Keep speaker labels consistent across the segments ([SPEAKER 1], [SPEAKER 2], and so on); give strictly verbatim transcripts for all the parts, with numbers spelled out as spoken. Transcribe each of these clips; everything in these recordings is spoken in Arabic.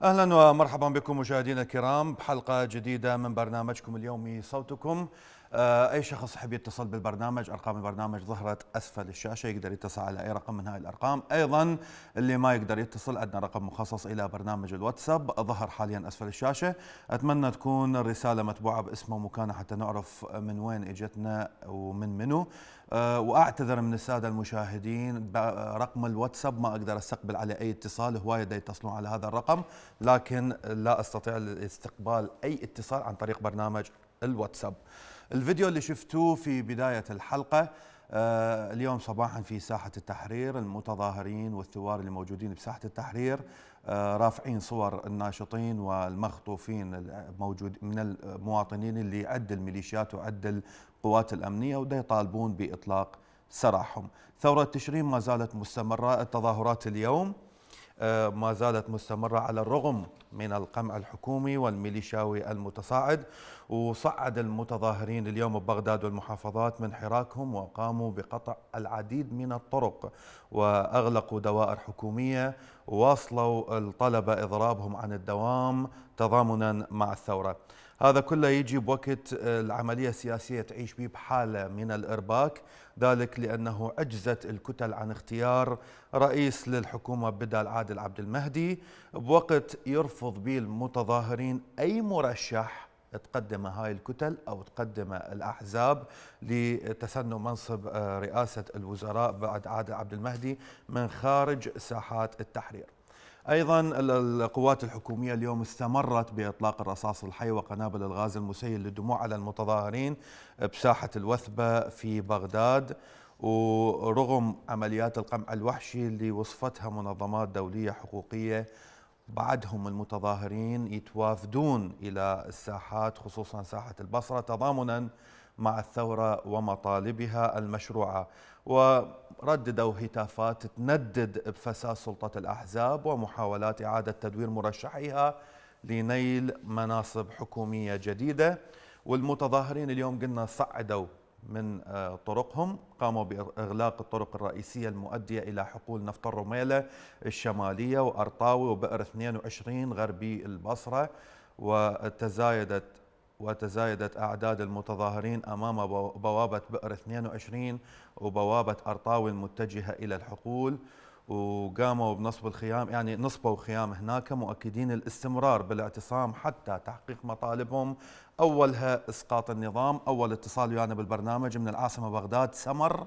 [SPEAKER 1] أهلا ومرحبا بكم مشاهدينا الكرام بحلقة جديدة من برنامجكم اليومي صوتكم. آه، أي شخص يحب يتصل بالبرنامج، أرقام البرنامج ظهرت أسفل الشاشة، يقدر يتصل على أي رقم من هاي الأرقام. أيضا اللي ما يقدر يتصل عندنا رقم مخصص إلى برنامج الواتساب ظهر حاليا أسفل الشاشة. أتمنى تكون الرسالة متبوعة باسمه ومكانه حتى نعرف من وين إجتنا ومن منو. أه واعتذر من الساده المشاهدين، رقم الواتساب ما اقدر استقبل عليه اي اتصال، هوايه دا يتصلون على هذا الرقم، لكن لا استطيع استقبال اي اتصال عن طريق برنامج الواتساب. الفيديو اللي شفتوه في بدايه الحلقه أه اليوم صباحا في ساحه التحرير، المتظاهرين والثوار اللي موجودين بساحه التحرير أه رافعين صور الناشطين والمخطوفين الموجود من المواطنين اللي عد الميليشيات وعد القوات الأمنية، وده يطالبون بإطلاق سراحهم. ثورة تشرين ما زالت مستمرة، التظاهرات اليوم ما زالت مستمرة على الرغم من القمع الحكومي والميليشاوي المتصاعد. وصعد المتظاهرين اليوم ببغداد والمحافظات من حراكهم وقاموا بقطع العديد من الطرق وأغلقوا دوائر حكومية، وواصلوا الطلبة إضرابهم عن الدوام تضامنا مع الثورة. هذا كله يجي بوقت العملية السياسية تعيش به بحالة من الإرباك، ذلك لأنه عجزت الكتل عن اختيار رئيس للحكومة بدل عادل عبد المهدي، بوقت يرفض به المتظاهرين أي مرشح تقدم هاي الكتل أو تقدم الأحزاب لتسنم منصب رئاسة الوزراء بعد عادل عبد المهدي من خارج ساحات التحرير. أيضا القوات الحكومية اليوم استمرت بإطلاق الرصاص الحي وقنابل الغاز المسيل للدموع على المتظاهرين بساحة الوثبة في بغداد، ورغم عمليات القمع الوحشي اللي وصفتها منظمات دولية حقوقية، بعدهم المتظاهرين يتوافدون إلى الساحات خصوصا ساحة البصرة تضامنا مع الثورة ومطالبها المشروعة، ورددوا هتافات تندد بفساد سلطة الأحزاب ومحاولات إعادة تدوير مرشحيها لنيل مناصب حكومية جديدة. والمتظاهرين اليوم قلنا صعدوا من طرقهم، قاموا بإغلاق الطرق الرئيسية المؤدية إلى حقول نفط الرميلة الشمالية وأرطاوي وبئر اثنين وعشرين غربي البصرة، وتزايدت وتزايدت أعداد المتظاهرين أمام بوابة بئر اثنين وعشرين وبوابة أرطاوي المتجهة إلى الحقول، وقاموا بنصب الخيام، يعني نصبوا خيام هناك مؤكدين الاستمرار بالاعتصام حتى تحقيق مطالبهم، أولها إسقاط النظام. أول اتصال ويانا بالبرنامج من العاصمة بغداد سمر.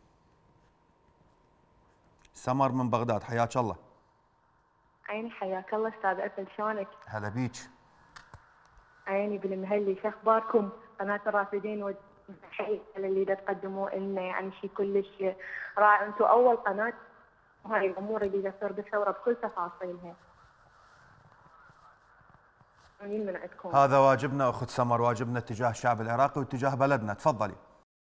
[SPEAKER 1] سمر من بغداد، حياك الله.
[SPEAKER 2] عيني حياك الله استاذ اسد، شلونك؟
[SPEAKER 1] هلا بيك.
[SPEAKER 2] عيني بالمهلي، شو اخباركم؟ قناه الرافدين والتحيه اللي تقدموه لنا، يعني شيء كلش رائع، انتم اول قناه هاي الامور اللي تصير بالثوره بكل تفاصيلها. من عندكم
[SPEAKER 1] هذا واجبنا اخت سمر، واجبنا تجاه الشعب العراقي وتجاه بلدنا. تفضلي.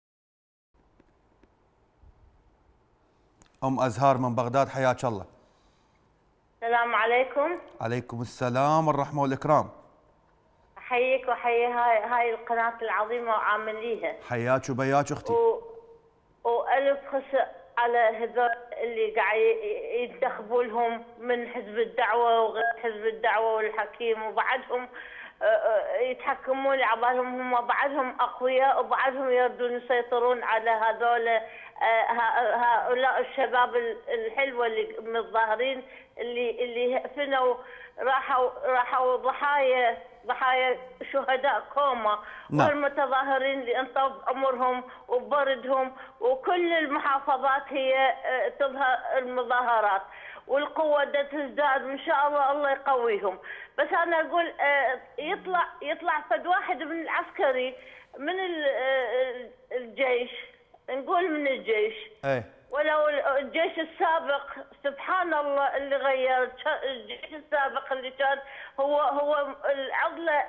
[SPEAKER 1] ام ازهار من بغداد، حياك الله.
[SPEAKER 3] السلام عليكم.
[SPEAKER 1] عليكم السلام والرحمه والاكرام.
[SPEAKER 3] احييك واحيي هاي هاي القناه العظيمه وعامليها.
[SPEAKER 1] حياك وبياك اختي.
[SPEAKER 3] و... والف خس على هذول اللي قاعد ينتخبوا لهم من حزب الدعوه وغير حزب الدعوه والحكيم، وبعدهم يتحكمون عبالهم، هم بعدهم اقوياء وبعدهم يردون يسيطرون على هذول هؤلاء الشباب الحلوه اللي متظاهرين، اللي اللي فنوا راحوا راحوا ضحايا ضحايا شهداء كوما. نعم. والمتظاهرين اللي انطوا عمرهم وبردهم، وكل المحافظات هي تظهر المظاهرات، والقوه تزداد ان شاء الله، الله يقويهم. بس انا اقول يطلع يطلع فد واحد من العسكري من الجيش، نقول من الجيش،
[SPEAKER 1] ايه،
[SPEAKER 3] ولو الجيش السابق سبحان الله اللي غير، الجيش السابق اللي كان هو هو العضله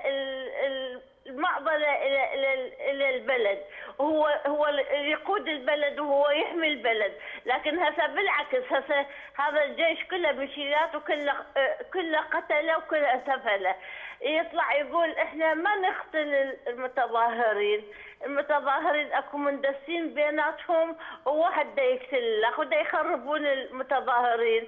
[SPEAKER 3] المعضله الى الى الى البلد، هو هو يقود البلد وهو يحمي البلد. لكن هسه بالعكس، هسه هذا الجيش كله ميليشيات وكله كله قتله وكله سفله. يطلع يقول احنا ما نقتل المتظاهرين، المتظاهرين اكو مندسين بيناتهم وواحد دا يقتل الاخ ودا يخربون المتظاهرين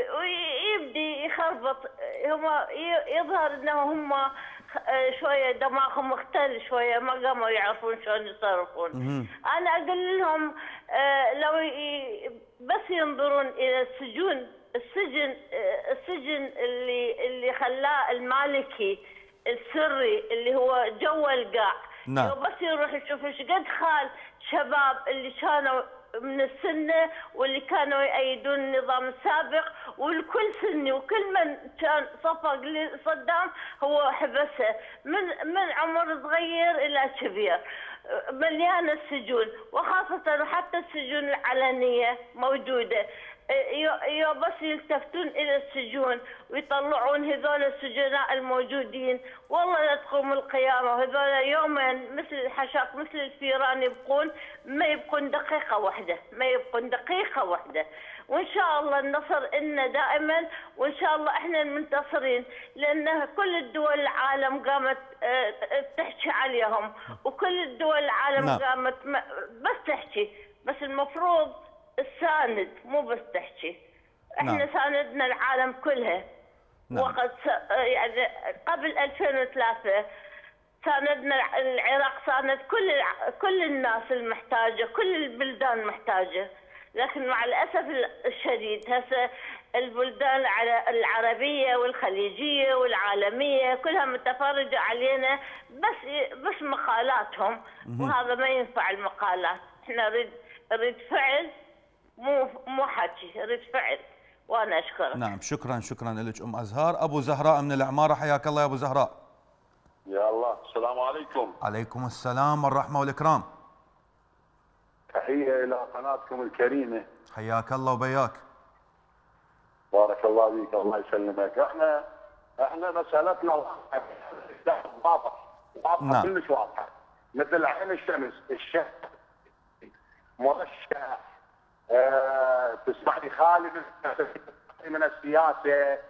[SPEAKER 3] ويبدي يخربط. هم يظهر انه هم شويه دماغهم مختل شويه، ما قاموا يعرفون شلون يتصرفون. انا اقول لهم لو بس ينظرون الى السجون، السجن السجن اللي اللي خلاه المالكي السري اللي هو جوا القاع.
[SPEAKER 1] نعم.
[SPEAKER 3] لو بس يروح يشوف ايش قد خال شباب اللي كانوا من السنه واللي كانوا يأيدون النظام السابق، والكل سني وكل من كان صفق لصدام هو حبسه من من عمر صغير الى كبير. مليانه السجون، وخاصه حتى السجون العلنيه موجوده. يو بس يلتفتون الى السجون ويطلعون هذول السجناء الموجودين، والله لا تقوم القيامه. وهذول يومين مثل الحشاق مثل الفيران يبقون، ما يبقون دقيقه واحده، ما يبقون دقيقه واحده. وان شاء الله النصر لنا دائما، وان شاء الله احنا المنتصرين، لان كل الدول العالم قامت تحكي عليهم، وكل الدول العالم
[SPEAKER 1] نعم.
[SPEAKER 3] قامت بس تحكي، بس المفروض الساند مو بس تحكي. احنا
[SPEAKER 1] نعم.
[SPEAKER 3] ساندنا العالم كلها.
[SPEAKER 1] نعم.
[SPEAKER 3] وقد يعني قبل ألفين وثلاثة ساندنا العراق، ساند كل كل الناس المحتاجه، كل البلدان محتاجه. لكن مع الاسف الشديد هسه البلدان العربيه والخليجيه والعالميه كلها متفرجه علينا بس بس مقالاتهم، وهذا ما ينفع المقالات. احنا نريد نريد فعل، مو مو حكي، نريد فعل. وانا اشكرك.
[SPEAKER 1] نعم، شكرا شكرا لك ام ازهار. ابو زهراء من العماره، حياك الله يا ابو زهراء.
[SPEAKER 4] يا الله، السلام عليكم.
[SPEAKER 1] عليكم السلام والرحمه والاكرام.
[SPEAKER 4] تحيه الى قناتكم الكريمه.
[SPEAKER 1] حياك الله وبياك.
[SPEAKER 4] بارك الله فيك، الله يسلمك. احنا احنا مسالتنا واضحه واضحه
[SPEAKER 1] نعم.
[SPEAKER 4] كلش واضحه، مثل عين الشمس. الشمس مرشح، أه تسمعني خالي من السياسه،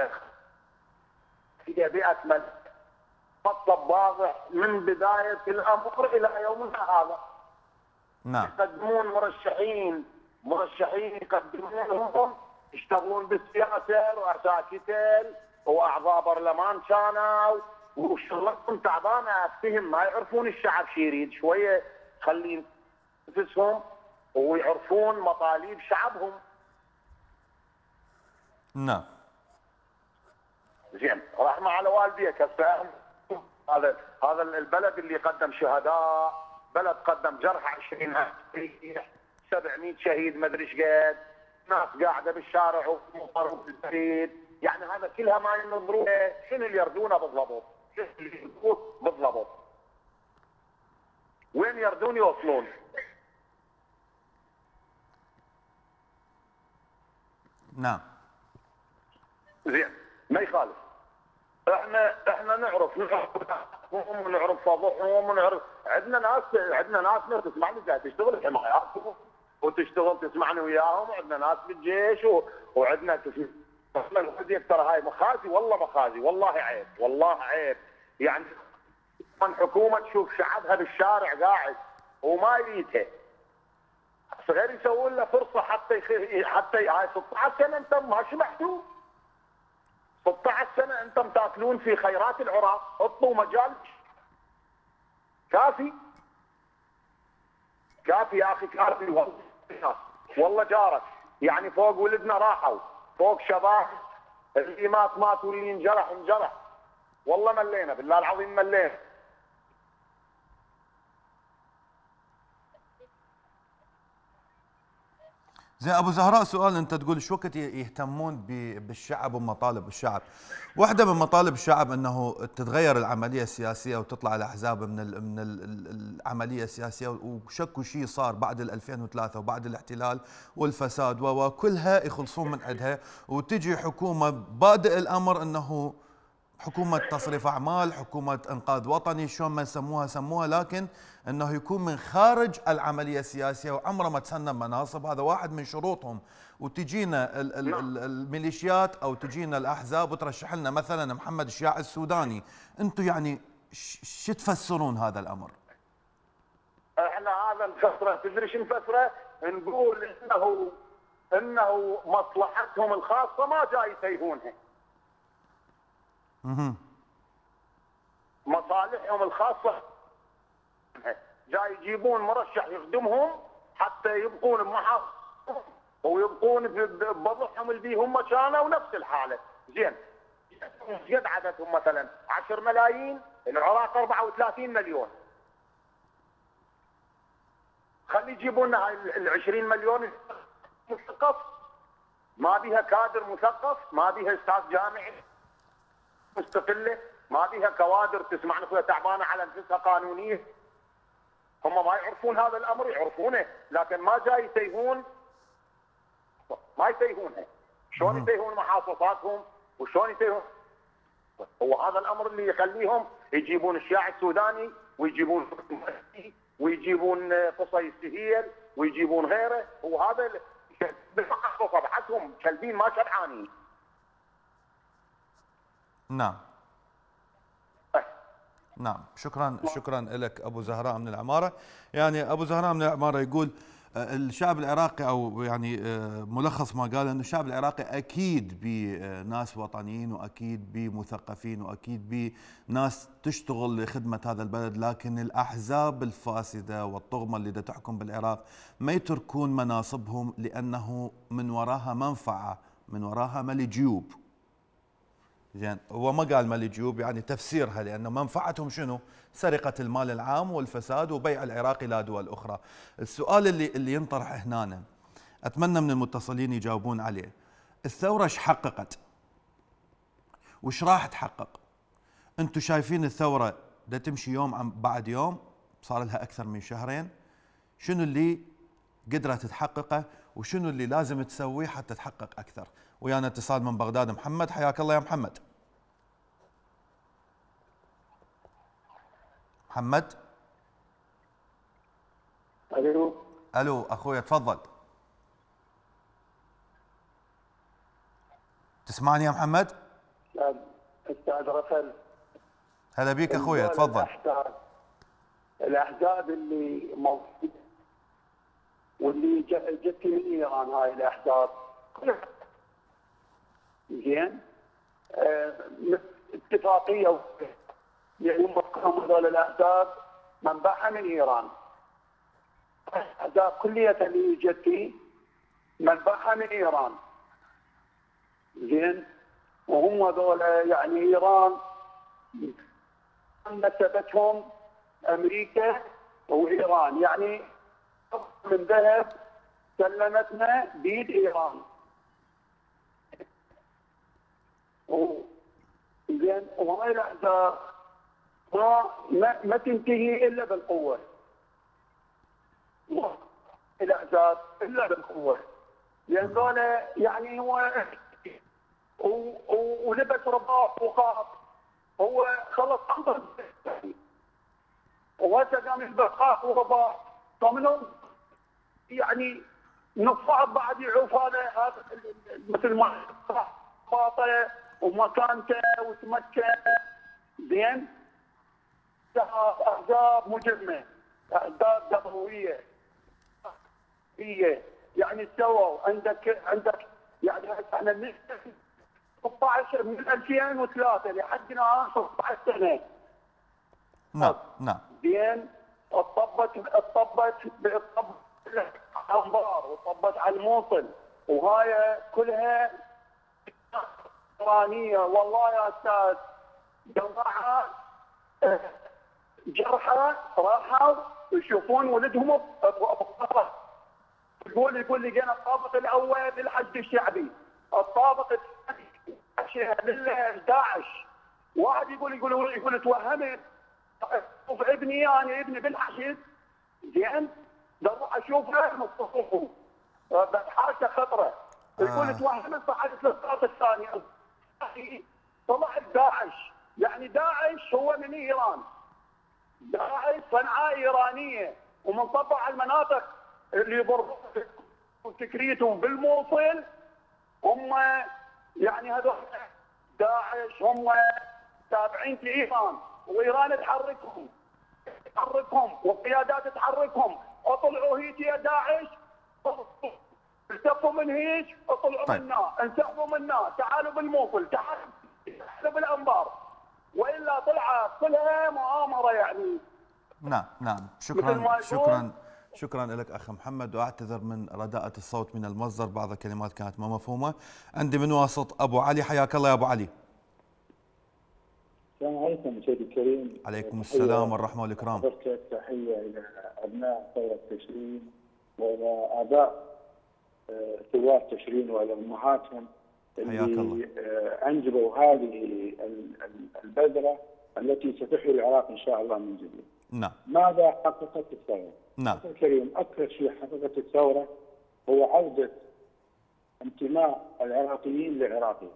[SPEAKER 4] هي بيئه مطلب واضح من بدايه الامر الى يومنا هذا.
[SPEAKER 1] نعم.
[SPEAKER 4] يقدمون مرشحين مرشحين يقدمونهم يشتغلون بالسياسه، رؤساء كتل واعضاء برلمان كانوا، وشغلتهم تعبانه. افتهم ما يعرفون الشعب شو يريد، شويه خلين نفسهم ويعرفون مطالب شعبهم.
[SPEAKER 1] نعم.
[SPEAKER 4] زين، رحمه على والديك. هسه هذا هذا البلد اللي قدم شهداء، بلد قدم جرحى عشرين سبعمئة شهيد، ما ادري ايش قد ناس قاعده بالشارع ومطر بالبريد، يعني هذا كلها ما ينظرون شنو اللي يردونه بالضبط، شنو اللي يردون بالضبط، وين يردون يوصلون.
[SPEAKER 1] نعم.
[SPEAKER 4] زين، ما يخالف. احنا احنا نعرف نعرف ونعرف فضحهم ونعرف. عندنا ناس عندنا ناس تسمعني قاعد تشتغل حمايات وتشتغل تسمعني وياهم، وعندنا ناس بالجيش و... وعندنا تسمع ترى هاي مخازي، والله مخازي، والله عيب، والله عيب. يعني من حكومه تشوف شعبها بالشارع قاعد وما يريدها، غير يسوون له فرصه حتى يخ... حتى هاي ستة عشر سنه انت ما شبعتوا. ستة عشر سنه انتم تاكلون في خيرات العراق، اعطوا مجال كافي كافي يا اخي، كافي. والله والله جارك، يعني فوق ولدنا راحوا، فوق شباب اللي مات مات واللي انجرح انجرح. والله ملينا، بالله العظيم ملينا.
[SPEAKER 1] زين ابو زهراء، سؤال، انت تقول شو وقت يهتمون بالشعب ومطالب الشعب؟ واحده من مطالب الشعب انه تتغير العمليه السياسيه وتطلع الاحزاب من ال من ال العمليه السياسيه، وشكو شيء صار بعد ال ألفين وثلاثة وبعد الاحتلال والفساد وكلها يخلصون من عندها، وتجي حكومه بادئ الامر انه حكومة تصريف أعمال، حكومة إنقاذ وطني، شلون ما سموها سموها، لكن أنه يكون من خارج العملية السياسية وعمره ما تسنى مناصب، هذا واحد من شروطهم. وتجينا ال ال ال الميليشيات أو تجينا الأحزاب وترشح لنا مثلا محمد الشياع السوداني. أنتم يعني شو تفسرون هذا الأمر؟
[SPEAKER 4] احنا هذا نفسره، تدري شو نفسره؟ نقول انه انه مصلحتهم الخاصه ما جاي يسيبونها.
[SPEAKER 1] اها.
[SPEAKER 4] مصالحهم الخاصه جاي يجيبون مرشح يخدمهم حتى يبقون بمحافظتهم ويبقون بوضعهم اللي بيهم كانوا ونفس الحاله. زين قد عددهم مثلا عشرة ملايين، العراق أربعة وثلاثين مليون. خلي يجيبوا لنا ال عشرين مليون مثقف، ما بيها كادر مثقف، ما بيها استاذ جامعي مستقله، ما بيها كوادر تسمع نفسها تعبانه على نفسها قانونيه. هم ما يعرفون هذا الامر، يعرفونه لكن ما جاي يتيهون، ما يتيهونها. شلون يتيهون محافظاتهم وشلون يتيهون؟ هو هذا الامر اللي يخليهم يجيبون الشياع السوداني ويجيبون ويجيبون قصي السهيل ويجيبون غيره. وهذا بالمحافظه بعدهم كلبين ما شبعانين.
[SPEAKER 1] نعم. نعم، شكرا شكرا لك ابو زهراء من العماره. يعني ابو زهراء من العماره يقول الشعب العراقي، او يعني ملخص ما قال انه الشعب العراقي اكيد بناس وطنيين واكيد بمثقفين واكيد بناس تشتغل لخدمه هذا البلد، لكن الاحزاب الفاسده والطغمه اللي دا تحكم بالعراق ما يتركون مناصبهم لانه من وراها منفعه، من وراها ملي جيوب. زين، هو ما قال مالي جيوب، يعني تفسيرها لأنه منفعتهم شنو؟ سرقة المال العام والفساد وبيع العراق إلى دول أخرى. السؤال اللي اللي ينطرح هنا، أتمنى من المتصلين يجاوبون عليه. الثورة ايش حققت؟ وش راح تحقق؟ أنتم شايفين الثورة دا تمشي يوم عن بعد يوم، صار لها أكثر من شهرين. شنو اللي قدرت تحققه وشنو اللي لازم تسويه حتى تحقق أكثر؟ ويانا اتصال من بغداد. محمد، حياك الله يا محمد. محمد.
[SPEAKER 5] الو.
[SPEAKER 1] الو اخوي تفضل. تسمعني يا محمد؟
[SPEAKER 5] استاذ رفل.
[SPEAKER 1] هلا بيك اخوي تفضل.
[SPEAKER 5] الأحزاب, الاحزاب اللي موجوده واللي جت من ايران، هاي الاحزاب زين اه اتفاقيه، يعني مفهوم هذول الاحزاب منبعها من ايران. الاحزاب كلية اللي جت منبعها من ايران. زين، وهم هذول يعني ايران نسبتهم امريكا وايران، يعني من ذهب سلمتنا بيد ايران. زين، وهاي الاحزاب ما ما, ما تنتهي الا بالقوه. الاحزاب الا بالقوه، لان ذولا يعني هو ولبس رباط وقاط، هو خلص انظر وهسه قام يلبس قاط ورباط، فمنهم يعني نصاب بعد يعوف هذا هذا مثل ما باطه ومكانته وتمكن. زين، احزاب مجرمه، احزاب دمويه هي يعني سووا عندك عندك يعني احنا ستة عشر من ألفين وثلاثة لحدنا ستة عشر سنه.
[SPEAKER 1] نعم نعم.
[SPEAKER 5] زين، اطبت اطبت اطبت انبار وطبت على الموصل، وهاي كلها ايرانيه. والله يا استاذ جماعه جرحى راحوا يشوفون ولدهم بقطر. يقول يقول لقينا الطابق الاول للحج الشعبي، الطابق الثاني لداعش. واحد يقول يقول يقول توهمت اشوف ابني، يعني ابني بالحشد. زين، بروح اشوفه مصطفى بس حالته خطره. يقول توهمت صعدت للطابق الثاني، طلعت داعش. يعني داعش هو من ايران. داعش صنعاء ايرانيه ومنطبع على المناطق اللي يضربون وتكريتهم بالموصل. هم يعني هذول داعش هم تابعين لايران، وايران تحركهم تحركهم والقيادات تحركهم. اطلعوا هيك يا داعش، التفوا من هيك، اطلعوا
[SPEAKER 1] طيب.
[SPEAKER 5] منا، انسحبوا منا، تعالوا بالموصل، تعالوا تعالوا بالانبار، والا طلعت كلها مؤامره يعني.
[SPEAKER 1] نعم نعم
[SPEAKER 5] مثل ما
[SPEAKER 1] شكرا
[SPEAKER 5] يقول-
[SPEAKER 1] شكرا شكرا لك اخ محمد، واعتذر من رداءة الصوت من المصدر، بعض الكلمات كانت ما مفهومه. عندي من واسط ابو علي، حياك الله يا ابو علي.
[SPEAKER 6] السلام عليكم سيدي الكريم.
[SPEAKER 1] عليكم السلام والرحمه والاكرام.
[SPEAKER 6] حضرتك تحيه الى ابناء ثوره تشرين والى اباء آه، ثوار تشرين والى امهاتهم
[SPEAKER 1] حياك
[SPEAKER 6] اللي
[SPEAKER 1] الله.
[SPEAKER 6] آه، انجبوا هذه ال- ال- البذره التي ستحيي العراق ان شاء الله من جديد.
[SPEAKER 1] نعم
[SPEAKER 6] ماذا حققت الثوره؟
[SPEAKER 1] نعم
[SPEAKER 6] أخي الكريم، اكثر شيء حققت الثوره هو عوده انتماء العراقيين لعراقهم.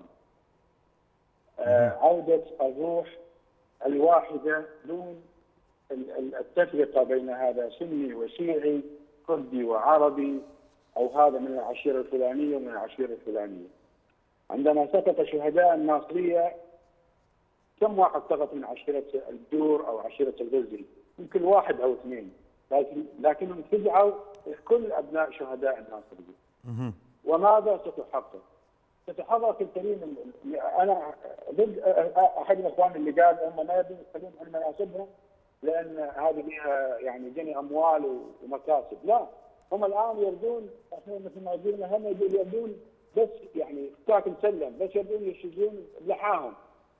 [SPEAKER 6] آه، عوده الروح الواحده دون ال- ال- التفرقه بين هذا سني وشيعي، كردي وعربي، او هذا من العشيره الفلانيه ومن العشيره الفلانيه. عندما سقط شهداء الناصريه كم واحد سقط من عشيره الدور او عشيره الغزي؟ يمكن واحد او اثنين، لكن لكنهم فزعوا كل ابناء شهداء الناصريه.
[SPEAKER 1] مهم.
[SPEAKER 6] وماذا ستحقق؟ ستحقق الكريم. انا ضد احد الاخوان اللي قال هم ما يبون يستفيدون عن مناصبهم لان هذه فيها يعني جني اموال ومكاسب، لا، هم الان يردون، احنا مثل ما قلنا هم يردون بس يعني تاكل سلم، بس يردون يشجون بلحاهم.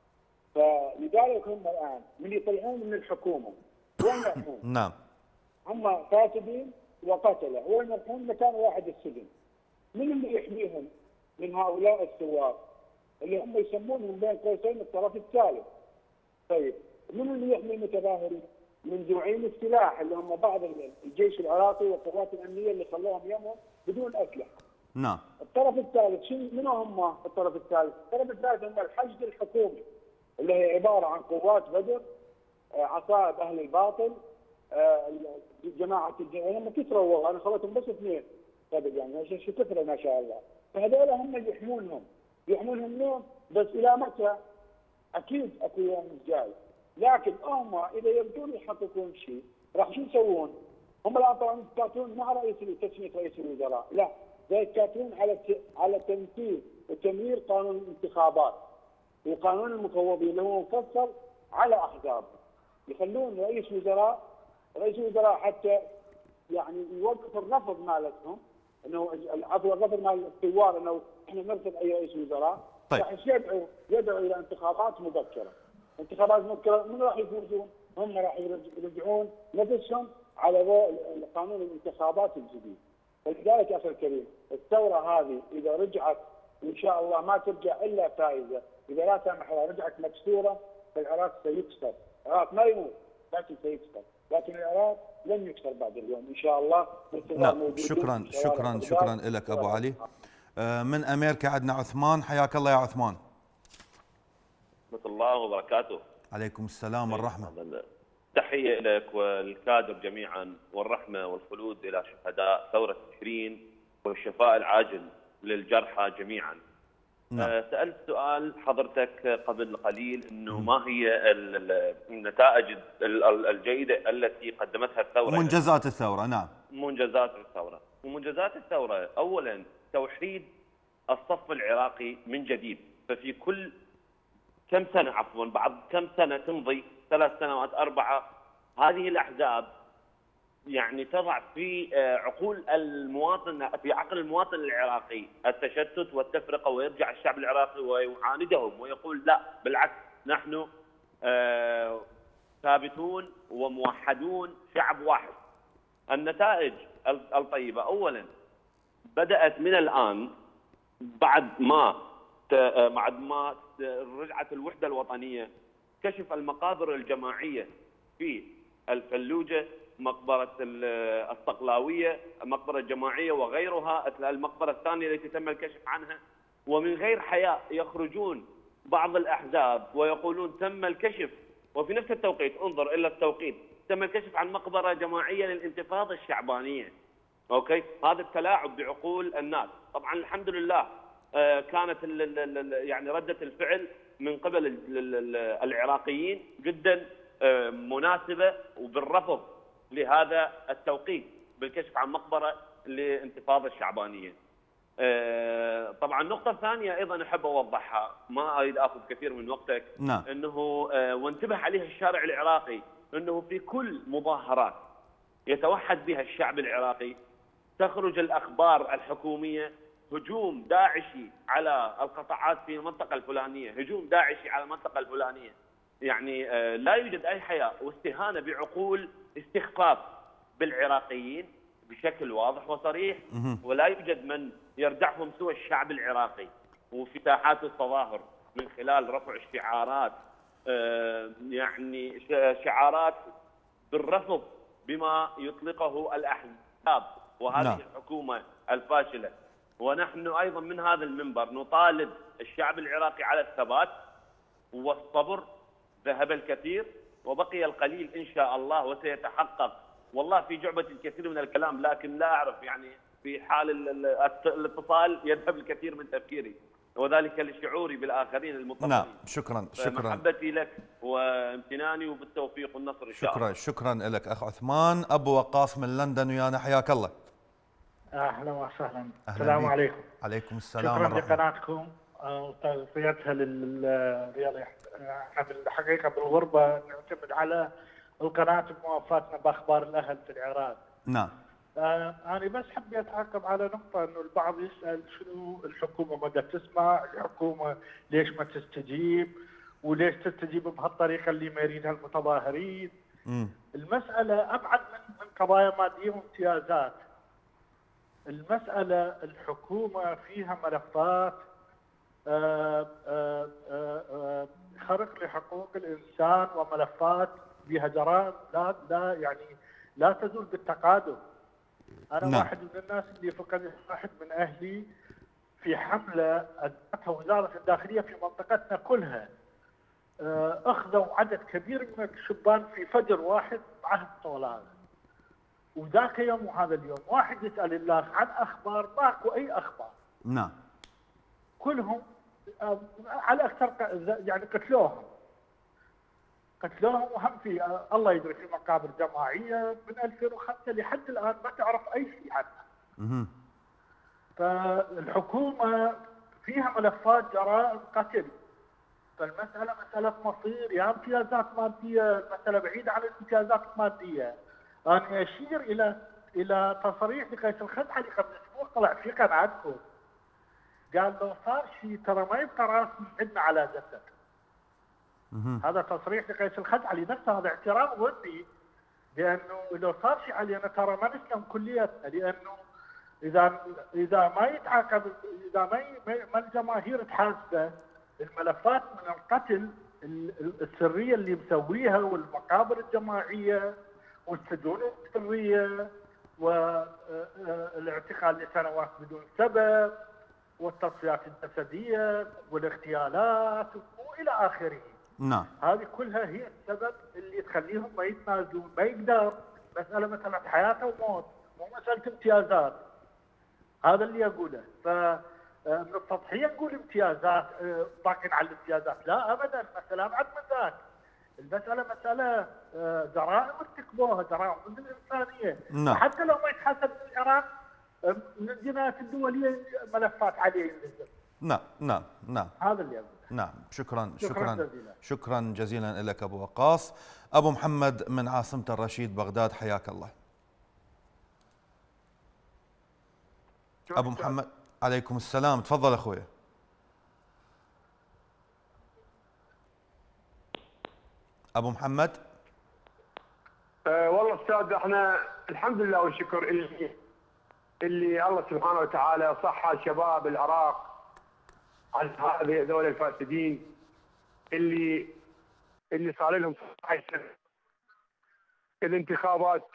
[SPEAKER 6] فلذلك هم الان من يطلعون من الحكومه وين يروحون؟
[SPEAKER 1] نعم
[SPEAKER 6] هم فاسدين وقتله، وين يروحون؟ مكان واحد السجن. من اللي يحميهم من هؤلاء الثوار اللي هم يسمونهم بين قوسين الطرف الثالث؟ طيب من اللي يحمي المتظاهرين؟ من ذوعين السلاح اللي هم بعض الجيش العراقي والقوات الامنيه اللي خلوهم يمهم بدون اسلحه.
[SPEAKER 1] نعم
[SPEAKER 6] الطرف الثالث شنو من هم الطرف الثالث؟ الطرف الثالث هم الحشد الحكومي اللي هي عباره عن قوات بدر، آه، عصائب اهل الباطل، آه، جماعه الجيش، هم كثروا والله، انا خليتهم بس اثنين قبل يعني شو كثره ما شاء الله. فهذول هم اللي يحمونهم، يحمونهم منهم بس الى متى؟ اكيد اكو يوم جاي، لكن هم اذا يبدون يحققون شيء راح شو يسوون؟ هم الان طبعا يتكاتلون مع رئيس تسميه رئيس الوزراء، لا، يتكاتلون على على تنفيذ وتمرير قانون الانتخابات وقانون المفوضين اللي هو مفصل على احزاب. يخلون رئيس وزراء رئيس الوزراء حتى يعني يوقف الرفض مالتهم، انه عفوا الرفض مال الثوار انه احنا نرفض اي رئيس وزراء.
[SPEAKER 1] طيب.
[SPEAKER 6] راح يدعو يدعو الى انتخابات مبكره. انتخابات مبكره من راح يفوزون؟ هم راح يرجعون نفسهم على ضوء قانون الانتخابات الجديد. فلذلك اخي الكريم الثوره هذه اذا رجعت ان شاء الله ما ترجع الا فائزه، اذا لا سمح الله رجعت مكسوره فالعراق سيكسر، العراق ما يموت لكن سيكسر، لكن العراق لن يكسر بعد اليوم ان شاء الله.
[SPEAKER 1] نعم شكرا شكرا شكرا لك ابو علي. آه، من امريكا عندنا عثمان، حياك الله يا عثمان.
[SPEAKER 7] ورحمة الله وبركاته.
[SPEAKER 1] عليكم السلام والرحمه.
[SPEAKER 7] تحية لك والكادر جميعا، والرحمة والخلود إلى شهداء ثورة تشرين والشفاء العاجل للجرحى جميعا.
[SPEAKER 1] نعم.
[SPEAKER 7] آه، سألت سؤال حضرتك قبل قليل أنه ما هي ال- ال- النتائج ال- ال- الجيدة التي قدمتها الثورة؟
[SPEAKER 1] منجزات الثوره. نعم
[SPEAKER 7] منجزات الثورة. ومنجزات الثورة أولا توحيد الصف العراقي من جديد. ففي كل كم سنة عفوا بعد كم سنة تمضي، ثلاث سنوات أربعة، هذه الأحزاب يعني تضع في عقول المواطن، في عقل المواطن العراقي التشتت والتفرقة، ويرجع الشعب العراقي ويعاندهم ويقول لا بالعكس نحن آه ثابتون وموحدون شعب واحد. النتائج الطيبة أولا بدأت من الآن بعد ما بعد ما رجعت الوحدة الوطنية، كشف المقابر الجماعية في الفلوجة، مقبرة الصقلاوية، مقبرة جماعية وغيرها، المقبرة الثانية التي تم الكشف عنها، ومن غير حياء يخرجون بعض الأحزاب ويقولون تم الكشف، وفي نفس التوقيت انظر إلى التوقيت، تم الكشف عن مقبرة جماعية للانتفاضة الشعبانية. أوكي، هذا التلاعب بعقول الناس. طبعا الحمد لله كانت ال ال يعني ردة الفعل من قبل العراقيين جدا مناسبة وبالرفض لهذا التوقيت بالكشف عن مقبرة للانتفاضة الشعبانية. طبعا النقطة الثانية أيضا أحب أوضحها، ما أريد أخذ كثير من وقتك.
[SPEAKER 1] نعم.
[SPEAKER 7] أنه وانتبه عليها الشارع العراقي، أنه في كل مظاهرات يتوحد بها الشعب العراقي تخرج الأخبار الحكومية هجوم داعشي على القطاعات في المنطقة الفلانية، هجوم داعشي على المنطقة الفلانية. يعني لا يوجد أي حياء واستهانة بعقول استخفاف بالعراقيين بشكل واضح وصريح، ولا يوجد من يردعهم سوى الشعب العراقي. وفي ساحات التظاهر من خلال رفع الشعارات، يعني شعارات بالرفض بما يطلقه الأحزاب وهذه
[SPEAKER 1] نعم.
[SPEAKER 7] الحكومة الفاشلة. ونحن أيضا من هذا المنبر نطالب الشعب العراقي على الثبات والصبر. ذهب الكثير وبقي القليل إن شاء الله وسيتحقق. والله في جعبة الكثير من الكلام، لكن لا أعرف يعني في حال الاتصال يذهب الكثير من تفكيري، وذلك لشعوري بالآخرين المطمئنين.
[SPEAKER 1] نعم، شكرا شكرا.
[SPEAKER 7] محبتي لك وامتناني وبالتوفيق والنصر إن شاء الله.
[SPEAKER 1] شكرا شكرا لك أخ عثمان. أبو وقاص من لندن ويانا، حياك الله.
[SPEAKER 8] اهلا وسهلا. السلام عليكم.
[SPEAKER 1] عليكم السلام.
[SPEAKER 8] شكرا لقناتكم وتغطيتها للرياض. احنا بالحقيقه بالغربه نعتمد على القناه بموافاتنا باخبار الاهل في العراق.
[SPEAKER 1] نعم.
[SPEAKER 8] انا بس حبيت اعقب على نقطه، انه البعض يسال شنو الحكومه مدى تسمع، الحكومه ليش ما تستجيب، وليش تستجيب بهالطريقه اللي ما يريدها المتظاهرين.
[SPEAKER 1] امم
[SPEAKER 8] المساله ابعد من من قضايا ماديه وامتيازات. المسألة الحكومة فيها ملفات آآ آآ آآ خرق لحقوق الإنسان، وملفات بها جرائم لا لا يعني لا تزول بالتقادم. أنا
[SPEAKER 1] نعم.
[SPEAKER 8] واحد من الناس اللي فقد واحد من أهلي في حملة أدتها وزارة الداخلية في منطقتنا كلها. أخذوا عدد كبير من الشبان في فجر واحد عهد طولان. وذاك يوم وهذا اليوم واحد يسأل الله عن أخبار، ماكو أي أخبار.
[SPEAKER 1] نعم.
[SPEAKER 8] كلهم على أكثر يعني قتلوهم قتلوهم وهم في الله يدري في مقابر جماعية من ألفين وخمسة لحد الآن ما تعرف أي شيء عنها.
[SPEAKER 1] اها.
[SPEAKER 8] فالحكومة فيها ملفات جرائم قتل. فالمسألة مسألة مصير، يا امتيازات مادية، المسألة بعيدة عن الامتيازات المادية. أنا أشير إلى إلى تصريح لقيس الخزعلي قبل أسبوع طلع في قناتكم، قال لو صار شيء ترى ما يبقى راس من عندنا على جسد. هذا تصريح لقيس الخزعلي نفسه، هذا اعتراف ودي لأنه لو صار شيء علينا ترى ما نسلم كليتنا، لأنه إذا إذا ما يتعاقب، إذا ما ما الجماهير تحاسبه، الملفات من القتل السرية اللي مسويها والمقابر الجماعية والسجون السرية والاعتقال لسنوات بدون سبب والتصفيات الجسدية والاغتيالات والى اخره.
[SPEAKER 1] نعم.
[SPEAKER 8] هذه كلها هي السبب اللي تخليهم ما يتنازلون، ما يقدر. مسألة مثلا حياة وموت، مو مسألة امتيازات. هذا اللي اقوله. ف من السطحية نقول امتيازات باقين على الامتيازات، لا ابدا، المسألة ابعد من ذاك. المسألة مسألة جرائم ارتكبوها، جرائم ضد الإنسانية.
[SPEAKER 1] نعم.
[SPEAKER 8] حتى لو ما يتحسب في العراق من الجنايات الدولية ملفات عليه ينزل.
[SPEAKER 1] نعم نعم نعم.
[SPEAKER 8] هذا اللي أقوله.
[SPEAKER 1] نعم. شكرا
[SPEAKER 8] شكرا
[SPEAKER 1] شكرا
[SPEAKER 8] جزيلا.
[SPEAKER 1] شكرا جزيلا لك أبو وقاص. أبو محمد من عاصمة الرشيد بغداد، حياك الله. أبو محمد عليكم السلام، تفضل أخوي. أبو محمد.
[SPEAKER 6] أه والله أستاذ احنا الحمد لله والشكر اللي اللي الله سبحانه وتعالى صحى شباب العراق عن هذه هذول الفاسدين اللي اللي صار لهم ستة عشر سنة. الانتخابات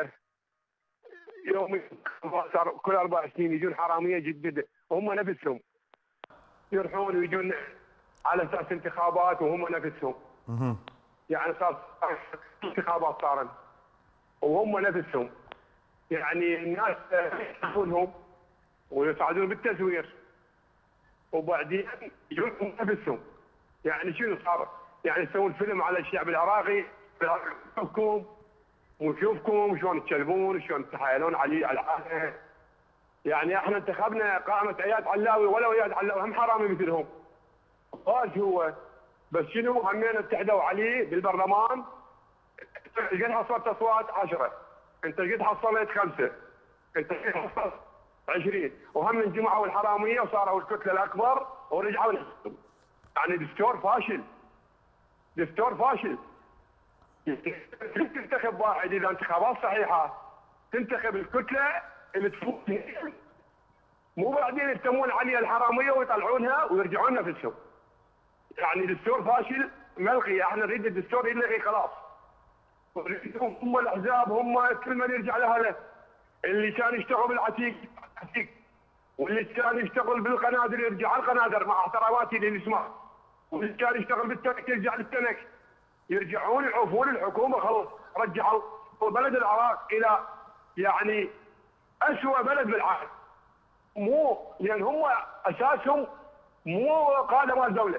[SPEAKER 6] يوم صار كل أربع سنين يجون حرامية جدد، هم نفسهم يروحون ويجون
[SPEAKER 9] على اساس انتخابات وهم نفسهم. يعني صار انتخابات صارت وهم نفسهم يعني الناس يحبونهم ويساعدون بالتزوير وبعدين يجون نفسهم. يعني شنو صار؟ يعني يسوون فيلم على الشعب العراقي يشوفكم ونشوفكم شلون تكلمون شلون تتحايلون علي على العالم. يعني احنا انتخبنا قائمه اياد علاوي ولو اياد علاوي هم حرامي مثلهم. فاز هو بس شنو همين اتحدوا عليه بالبرلمان. قد حصلت اصوات عشرة، انت قد حصلت خمسه، انت قد حصلت عشرين، وهم انجمعوا الحراميه وصاروا الكتله الاكبر ورجعوا لهم. يعني دستور فاشل. دستور فاشل. تنتخب واحد اذا انتخابات صحيحه تنتخب الكتله اللي تفوز مو بعدين يتمون عليها الحراميه ويطلعونها ويرجعون نفسهم. يعني دستور فاشل ملغي. احنا نريد الدستور يلغي خلاص. هم الاحزاب هم كل من يرجع لها اللي كان يشتغل بالعتيق عتيق واللي كان يشتغل بالقنادر يرجع على القنادر مع احتراماتي للاسماء، واللي كان يشتغل بالتنك يرجع للتنك. يرجعون يعوفون الحكومه خلاص رجعوا بلد العراق الى يعني اسوء بلد بالعالم. مو لان هم اساسهم مو قاده مال دوله.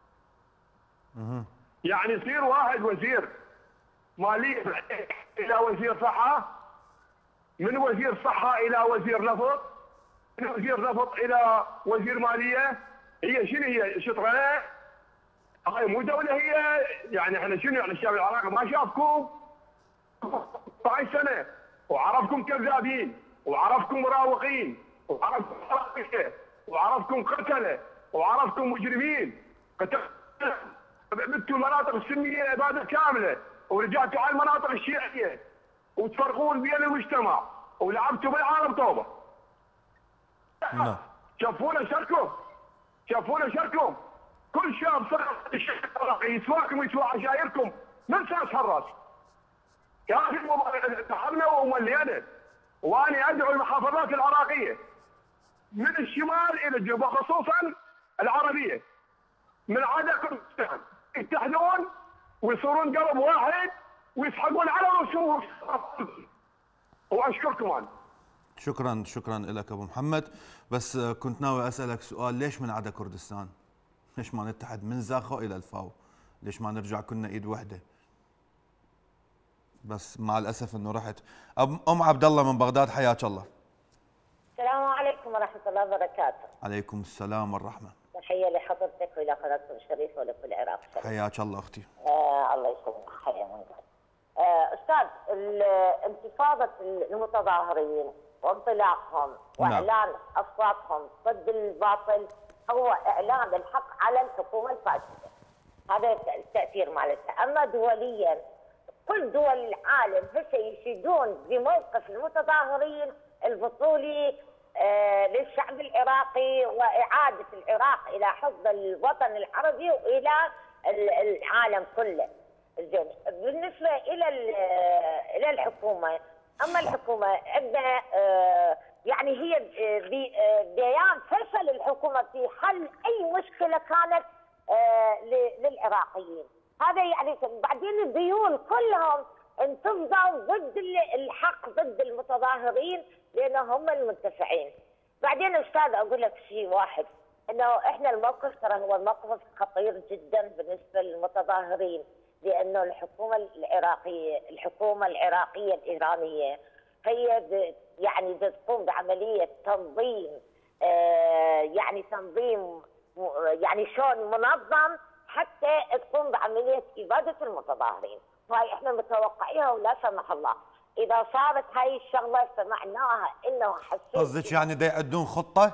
[SPEAKER 9] يعني يصير واحد وزير ماليه الى وزير صحه، من وزير صحه الى وزير نفط، من وزير نفط الى وزير ماليه. هي شنو هي؟ شطره؟ هاي مو دوله هي. يعني احنا شنو يعني الشعب العراقي ما شافكم هاي سنه وعرفكم كذابين وعرفكم مراوغين وعرفكم حراميه وعرفكم قتله وعرفكم مجرمين. بتوا المناطق السنيه اباده كامله ورجعتوا على المناطق الشيعيه وتفرقون بين المجتمع ولعبتوا بالعالم طوبه.
[SPEAKER 1] نعم.
[SPEAKER 9] شافونا شركم شافونا شركم كل شاب صغر يسواكم ويسوى عشايركم من ساس حراس. كافي تعبنا وملينا. واني ادعو المحافظات العراقيه من الشمال الى الجنوب وخصوصا العربيه من عدا كردستان يتحدون ويصيرون قلب واحد ويسحقون على رؤوسهم. واشكركم انا.
[SPEAKER 1] شكرا شكرا لك ابو محمد. بس كنت ناوي اسالك سؤال، ليش من عدا كردستان؟ ليش ما نتحد من زاخو الى الفاو؟ ليش ما نرجع كنا ايد وحده؟ بس مع الاسف انه رحت. ام عبد الله من بغداد، حياك الله.
[SPEAKER 10] السلام عليكم ورحمه الله وبركاته.
[SPEAKER 1] عليكم السلام والرحمه.
[SPEAKER 10] تحيه لحضرتك والى قناتكم الشريفه ولكل العراق.
[SPEAKER 1] حياك الله اختي.
[SPEAKER 10] آه الله يسلمك. حيا من آه استاذ، انتفاضه المتظاهرين وانطلاقهم واعلان اصواتهم ضد الباطل هو اعلان الحق على الحكومه الفاشله. هذا التاثير مالتها. اما دوليا كل دول العالم هسه يشيدون بموقف المتظاهرين البطولي آه للشعب العراقي واعاده العراق الى حفظ الوطن العربي والى العالم كله. زين، بالنسبه الى الى الحكومه، اما الحكومه عندها آه يعني هي بيان فشل الحكومه في حل اي مشكله كانت آه للعراقيين. هذا يعني بعدين الديون كلهم انتفضوا ضد الحق ضد المتظاهرين لانه هم المنتفعين. بعدين استاذ اقول لك شيء واحد، انه احنا الموقف ترى هو موقف خطير جدا بالنسبه للمتظاهرين، لانه الحكومه العراقيه الحكومه العراقيه الايرانيه هي يعني تقوم بعمليه تنظيم آه يعني تنظيم يعني شلون منظم حتى تقوم بعمليه اباده المتظاهرين. وهي احنا متوقعيها ولا سمح الله اذا صارت هاي الشغله سمعناها انه حسيت.
[SPEAKER 1] قصدك يعني دا يعدون خطه؟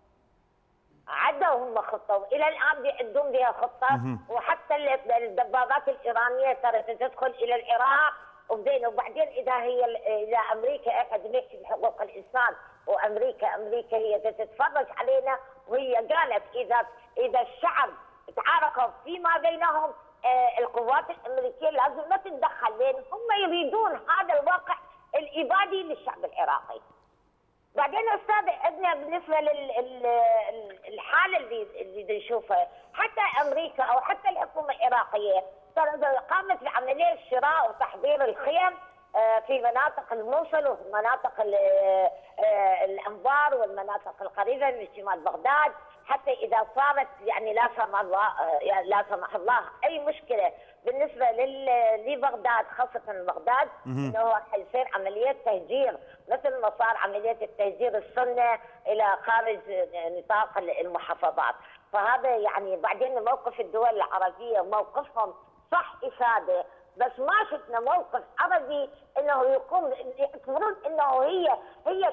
[SPEAKER 10] عدوا هم خطه والى الان بيعدون بها خطه. وحتى الدبابات الايرانيه ترى تدخل الى العراق وبعدين وبعدين اذا هي اذا امريكا اكاديميه حقوق الانسان وامريكا امريكا هي تتفرج علينا وهي قالت اذا اذا الشعب تعاركوا فيما بينهم آه القوات الامريكيه لازم ما تتدخل، لان هم يريدون هذا الواقع الابادي للشعب العراقي. بعدين استاذ عندنا بالنسبه للحاله اللي اللي نشوفها، حتى امريكا او حتى الحكومه العراقيه قامت بعمليه شراء وتحضير الخيم في مناطق الموصل وفي مناطق الانبار والمناطق القريبه من شمال بغداد، حتى اذا صارت يعني لا سمح الله لا سمح الله اي مشكله بالنسبه لبغداد خاصه بغداد انه حيصير عمليه تهجير مثل ما صار عمليه التهجير السنه الى خارج نطاق المحافظات. فهذا يعني بعدين موقف الدول العربيه موقفهم صح افاده، بس ما شفنا موقف عربي انه يقوم يعتبرون انه هي هي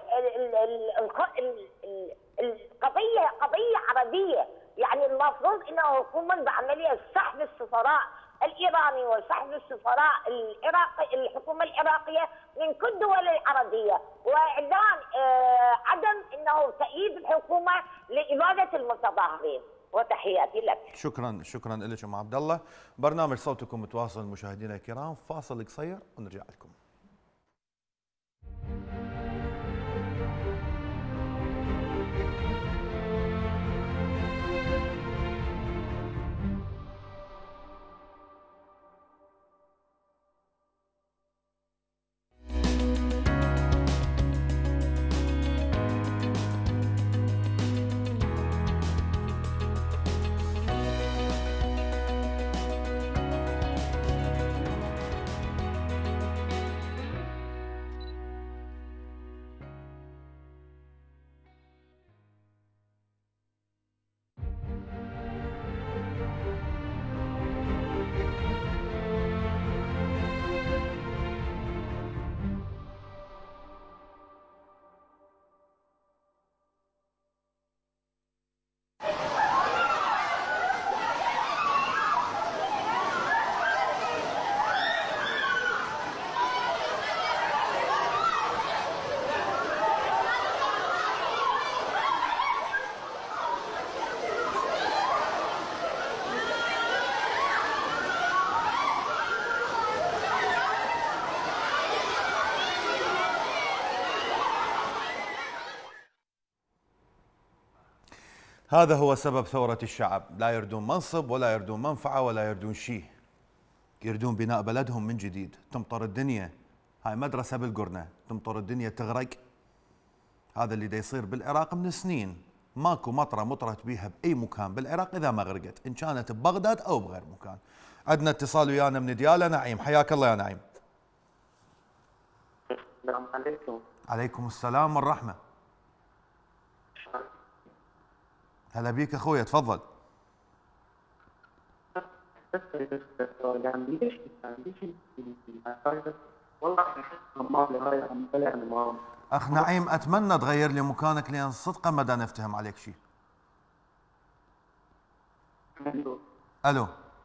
[SPEAKER 10] القضيه قضيه عربيه، يعني المفروض انه يقومون بعمليه سحب السفراء الايراني وسحب السفراء العراقي الحكومه العراقيه من كل الدول العربيه، واعلان عدم انه تأييد الحكومه لاباده المتظاهرين. وتحياتي لك.
[SPEAKER 1] شكرا شكرا لك ام عبد الله. برنامج صوتكم متواصل مشاهدينا الكرام، فاصل قصير ونرجع لكم. هذا هو سبب ثورة الشعب، لا يردون منصب ولا يردون منفعة ولا يردون شيء، يردون بناء بلدهم من جديد. تمطر الدنيا، هاي مدرسة بالقرنة، تمطر الدنيا تغرق. هذا اللي دا يصير بالعراق من سنين، ماكو مطرة مطرت بيها بأي مكان بالعراق إذا ما غرقت، إن كانت ببغداد أو بغير مكان. عندنا اتصال ويانا من ديالى. نعيم، حياك الله يا نعيم.
[SPEAKER 11] السلام عليكم.
[SPEAKER 1] عليكم السلام والرحمة. هلا بيك اخويا، تفضل. اخ نعيم، اتمنى تغير لي مكانك لان صدقا ما دا نفتهم عليك شيء. الو.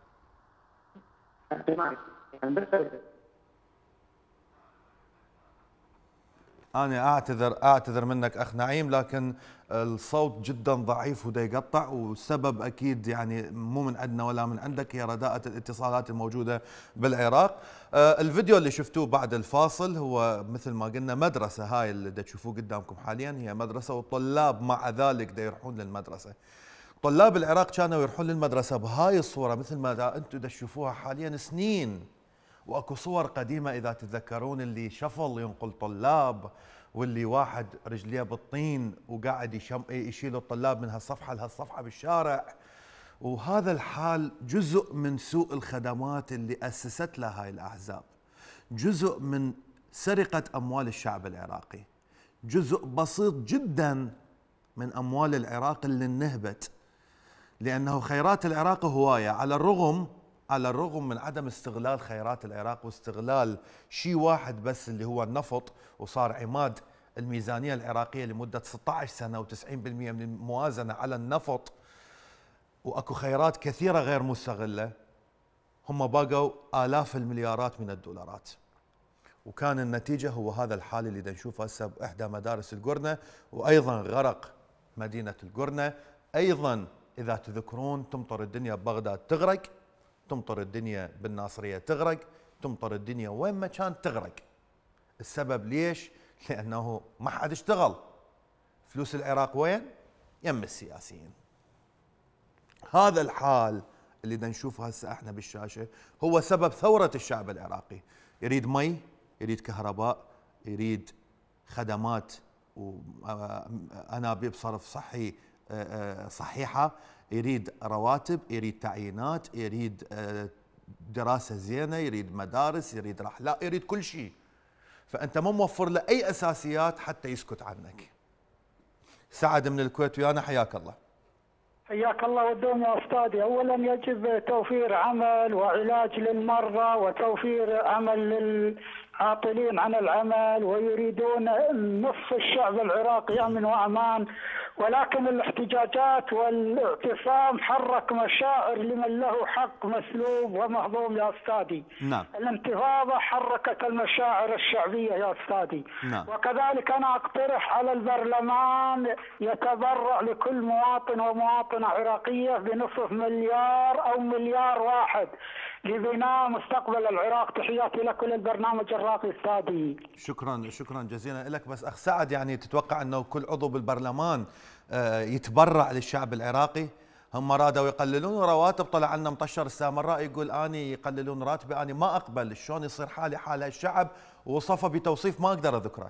[SPEAKER 1] أنا أعتذر أعتذر منك أخ نعيم، لكن الصوت جدا ضعيف ودا يقطع، والسبب أكيد يعني مو من عندنا ولا من عندك، هي رداءة الاتصالات الموجودة بالعراق. آه الفيديو اللي شفتوه بعد الفاصل هو مثل ما قلنا مدرسة، هاي اللي دا تشوفوه قدامكم حاليا هي مدرسة، وطلاب مع ذلك دا يروحون للمدرسة. طلاب العراق كانوا يروحون للمدرسة بهاي الصورة مثل ما دا أنتم دا تشوفوها حاليا سنين، واكو صور قديمه اذا تتذكرون اللي شفل ينقل طلاب، واللي واحد رجليه بالطين وقاعد يشم يشيل الطلاب من هالصفحه لهالصفحه بالشارع. وهذا الحال جزء من سوء الخدمات اللي اسست لها هاي الاحزاب، جزء من سرقه اموال الشعب العراقي، جزء بسيط جدا من اموال العراق اللي انهبت، لانه خيرات العراق هوايه، على الرغم على الرغم من عدم استغلال خيرات العراق واستغلال شيء واحد بس اللي هو النفط، وصار عماد الميزانية العراقية لمدة ستة عشر سنة وتسعين بالمئة من الموازنة على النفط، وأكو خيرات كثيرة غير مستغلة. هم باقوا آلاف المليارات من الدولارات، وكان النتيجة هو هذا الحال اللي نشوفه هسه بإحدى مدارس القرنة، وأيضا غرق مدينة القرنة. أيضا إذا تذكرون تمطر الدنيا ببغداد تغرق، تمطر الدنيا بالناصرية تغرق، تمطر الدنيا وين ما كان تغرق. السبب ليش؟ لأنه ما حد اشتغل، فلوس العراق وين؟ يم السياسيين. هذا الحال اللي بدنا نشوفه هسه احنا بالشاشه هو سبب ثوره الشعب العراقي، يريد مي، يريد كهرباء، يريد خدمات وانابيب صرف صحي صحيحه، يريد رواتب، يريد تعيينات، يريد دراسه زينه، يريد مدارس، يريد رحلات، يريد كل شيء. فانت مو موفر له اي اساسيات حتى يسكت عنك. سعد من الكويت ويانا، حياك الله.
[SPEAKER 11] حياك الله والدوم يا أستاذي. أولا يجب توفير عمل وعلاج للمرضى وتوفير عمل للعاطلين عن العمل، ويريدون نصف الشعب العراقي أمن وأمان، ولكن الاحتجاجات والاعتصام حرك مشاعر لمن له حق مسلوب ومهضوم يا أستاذي.
[SPEAKER 1] نعم.
[SPEAKER 11] الانتفاضة حركت المشاعر الشعبية يا أستاذي.
[SPEAKER 1] نعم.
[SPEAKER 11] وكذلك أنا أقترح على البرلمان يتبرع لكل مواطن ومواطنة عراقية بنصف مليار أو مليار واحد لبناء مستقبل العراق. تحياتي لك وللبرنامج الراقي أستاذي.
[SPEAKER 1] شكرا شكرا جزيلا لك. بس أخ سعد، يعني تتوقع أنه كل عضو بالبرلمان يتبرع للشعب العراقي؟ هم رادوا يقللون رواتب، طلع لنا مطشر السامراء يقول اني يقللون راتبي، اني ما اقبل، شلون يصير حالي حال الشعب؟ ووصفه بتوصيف ما اقدر اذكره.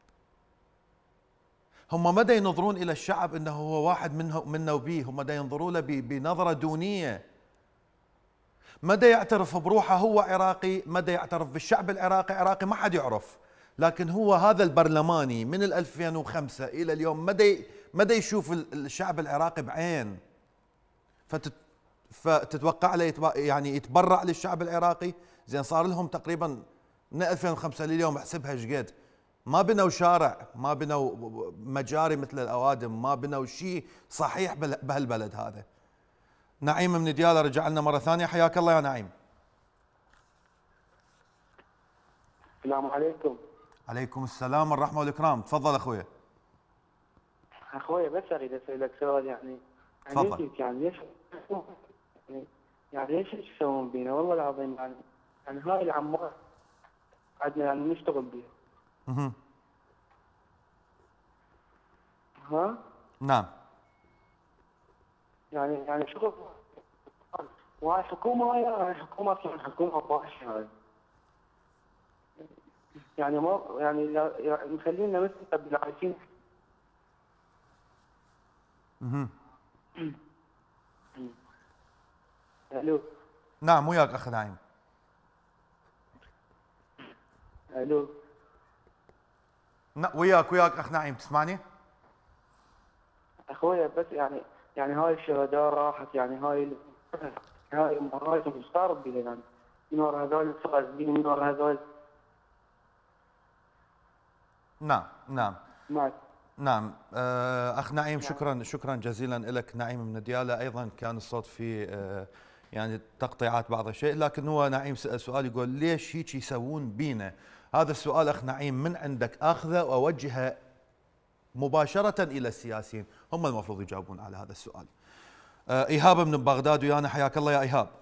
[SPEAKER 1] هم مدى ينظرون الى الشعب انه هو واحد منه منا وبيه، هم مدى ينظروا له بنظره دونيه. مدى يعترف بروحه هو عراقي، مدى يعترف بالشعب العراقي عراقي، ما حد يعرف. لكن هو هذا البرلماني من ألفين وخمسة الى اليوم مدى مدى يشوف الشعب العراقي بعين. فتت فتتوقع له يتب... يعني يتبرع للشعب العراقي؟ زين صار لهم تقريبا من ألفين وخمسة لليوم، احسبها ايش قد. ما بنوا شارع، ما بنوا مجاري مثل الاوادم، ما بنوا شيء صحيح بهالبلد هذا. نعيم من ديالى رجع لنا مره ثانيه، حياك الله يا نعيم.
[SPEAKER 12] السلام عليكم.
[SPEAKER 1] عليكم السلام والرحمه والاكرام، تفضل اخويا.
[SPEAKER 12] اخويا بس اريد اسالك سؤال، يعني
[SPEAKER 1] تفضل.
[SPEAKER 12] يعني ليش يعني ليش يسوون بينا والله العظيم، يعني يعني هاي العمار عندنا يعني نشتغل بيها.
[SPEAKER 1] اها
[SPEAKER 12] ها؟
[SPEAKER 1] نعم.
[SPEAKER 12] يعني يعني شغل، وهاي حكومه، هاي حكومه اصلا حكومه طايشه هاي. يعني ما يعني يعني مخلينا مثل عايشين.
[SPEAKER 1] اها
[SPEAKER 12] الو.
[SPEAKER 1] نعم وياك اخ نعيم.
[SPEAKER 12] الو.
[SPEAKER 1] وياك وياك اخ نعيم، تسمعني؟
[SPEAKER 12] اخويا بس يعني يعني هاي الشهداء راحت، يعني هاي هاي هاي صار بيها، يعني من ورا هذول الفاسدين، من ورا هذول.
[SPEAKER 1] نعم نعم
[SPEAKER 12] معك.
[SPEAKER 1] نعم اخ نعيم، شكرا شكرا جزيلا لك. نعيم من ديالى ايضا كان الصوت فيه يعني تقطيعات بعض الشيء، لكن هو نعيم سأل سؤال يقول ليش هيك يسوون بينا؟ هذا السؤال اخ نعيم من عندك اخذه واوجهه مباشره الى السياسيين، هم المفروض يجاوبون على هذا السؤال. ايهاب من بغداد ويانا، حياك الله يا ايهاب.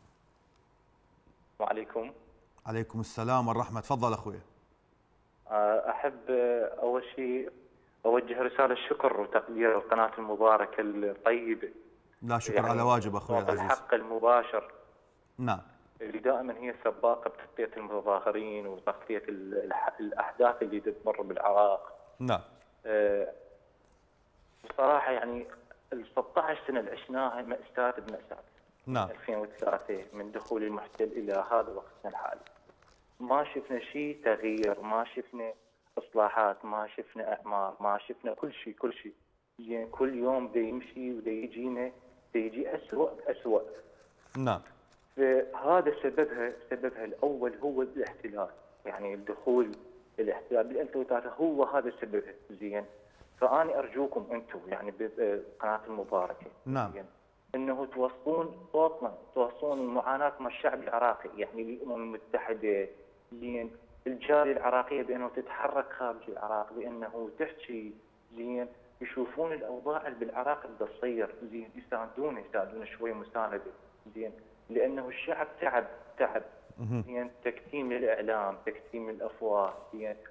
[SPEAKER 13] وعليكم.
[SPEAKER 1] عليكم السلام والرحمه، تفضل اخوي.
[SPEAKER 13] احب اول شيء اوجه رساله شكر وتقدير للقناه المباركه الطيبه.
[SPEAKER 1] لا شكر يعني على واجب اخوي العزيز.
[SPEAKER 13] الحق المباشر.
[SPEAKER 1] نعم.
[SPEAKER 13] اللي دائما هي سباقه بتغطيه المتظاهرين وتغطيه الاحداث اللي تمر بالعراق.
[SPEAKER 1] نعم.
[SPEAKER 13] أه بصراحه يعني ال ستة عشر سنه اللي عشناها مأساة بمأساة.
[SPEAKER 1] نعم.
[SPEAKER 13] ألفين وثلاثة من دخول المحتل الى هذا وقتنا الحالي. ما شفنا شيء تغيير، ما شفنا اصلاحات، ما شفنا اعمار، ما شفنا كل شيء كل شيء. يعني كل يوم بده يمشي وبده يجينا بده يجي اسوء باسوء.
[SPEAKER 1] نعم.
[SPEAKER 13] فهذا سببها سببها الاول هو الاحتلال، يعني الدخول الاحتلال بال ألفين وثلاثة هو هذا سببها. زين. فاني ارجوكم انتم يعني بقناه المباركه
[SPEAKER 1] نعم
[SPEAKER 13] زين انه توصلون صوتنا، توصلون المعاناه مع الشعب العراقي، يعني الامم المتحده، زين، الجاليه العراقيه بانه تتحرك خارج العراق، بانه تحكي، زين، يشوفون الاوضاع اللي بالعراق بدها تصير، زين، يساندونا يساندونا شوي مسانده، زين، لانه الشعب تعب تعب، زين، تكتيم الاعلام، تكتيم الافواه، زين،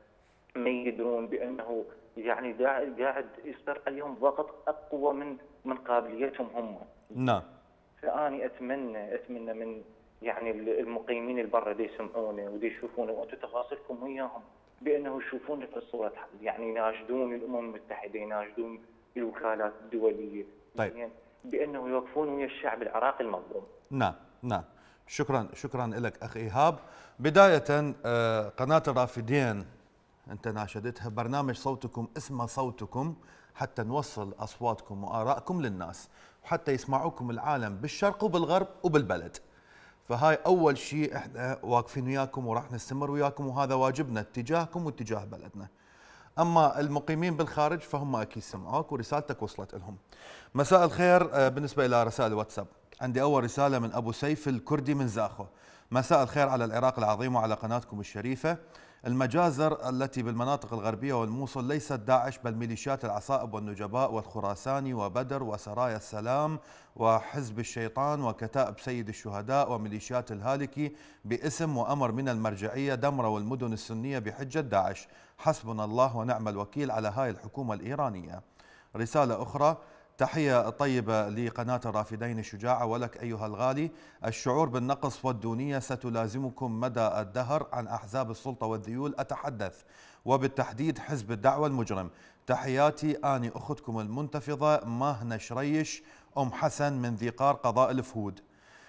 [SPEAKER 13] ما يقدرون، بانه يعني قاعد قاعد يصير عليهم ضغط اقوى من من قابليتهم هم.
[SPEAKER 1] نعم.
[SPEAKER 13] فاني اتمنى اتمنى من يعني المقيمين البرة دي يسمعونه ودي يشوفونه، وانتم تواصلكم وياهم بانه يشوفون في الصوره، يعني يناشدون الامم المتحده، يناشدون الوكالات الدوليه،
[SPEAKER 1] طيب.
[SPEAKER 13] يعني بانه يوقفون ويا الشعب العراقي المظلوم.
[SPEAKER 1] نعم نعم. شكرا شكرا لك اخي ايهاب. بدايه قناه الرافدين انت ناشدتها برنامج صوتكم اسمه صوتكم، حتى نوصل اصواتكم وارائكم للناس وحتى يسمعوكم العالم بالشرق وبالغرب وبالبلد. فهاي اول شيء احنا واقفين وياكم وراح نستمر وياكم، وهذا واجبنا اتجاهكم واتجاه بلدنا. اما المقيمين بالخارج فهم اكيد سمعوك ورسالتك وصلت لهم. مساء الخير. بالنسبه الى رسائل الواتساب عندي اول رساله من ابو سيف الكردي من زاخو. مساء الخير على العراق العظيم وعلى قناتكم الشريفه. المجازر التي بالمناطق الغربيه والموصل ليست داعش بل ميليشيات العصائب والنجباء والخراساني وبدر وسرايا السلام وحزب الشيطان وكتائب سيد الشهداء وميليشيات الهالكي باسم وامر من المرجعيه دمروا المدن السنيه بحجه داعش. حسبنا الله ونعم الوكيل على هاي الحكومه الايرانيه. رساله اخرى. تحية طيبة لقناة الرافدين الشجاعة ولك أيها الغالي. الشعور بالنقص والدونية ستلازمكم مدى الدهر. عن أحزاب السلطة والذيول أتحدث، وبالتحديد حزب الدعوة المجرم. تحياتي أني أختكم المنتفضة ماهنة شريش أم حسن من ذي قار قضاء الفهود.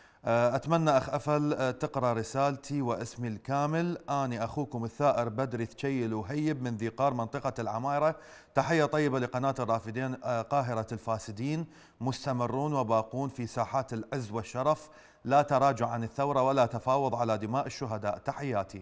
[SPEAKER 1] أتمنى أخ أفل تقرأ رسالتي واسمي الكامل. أني أخوكم الثائر بدري ثشيل وهيب من ذي قار منطقة العمايرة. تحية طيبة لقناة الرافدين قاهرة الفاسدين، مستمرون وباقون في ساحات العز والشرف، لا تراجع عن الثورة ولا تفاوض على دماء الشهداء. تحياتي.